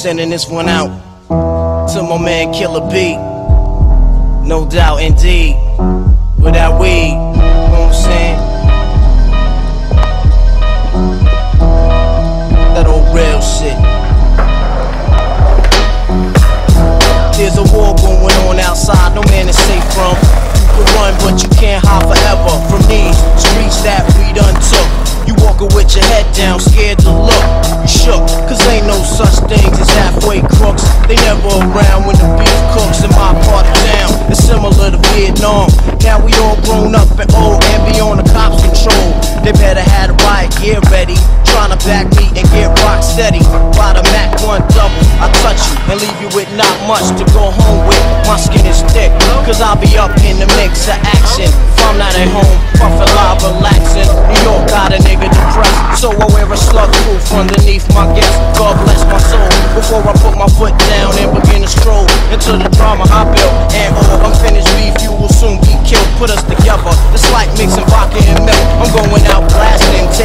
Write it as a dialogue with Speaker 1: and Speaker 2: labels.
Speaker 1: sending this one out to my man Killer B. No doubt, indeed. With that weed, you know what I'm saying? That old real shit. There's a war going on outside, no man is safe from. You can run, but you can't hide forever from these streets that we done took. You walking with your head down, scared to look. You shook, cause ain't no such things as halfway crooks. They never around when the beef cooks in my part of town. It's similar to Vietnam. Now we all grown up and old and be on the cops' control. They better have the riot gear ready, trying to back me and get rock steady. By the Mac 1 double, I touch you and leave you with not much to go home with. My skin is thick, cause I'll be up in the mix of action. If I'm not at home, puffin' live, relaxing. New York got a nigga depressed, so I wear a slug proof underneath my guest. God bless my soul, before I put my foot down and begin to stroll into the drama I built. And all unfinished beef, you will soon be killed. Put us together, it's like mixing vodka and milk. I'm going out blasting,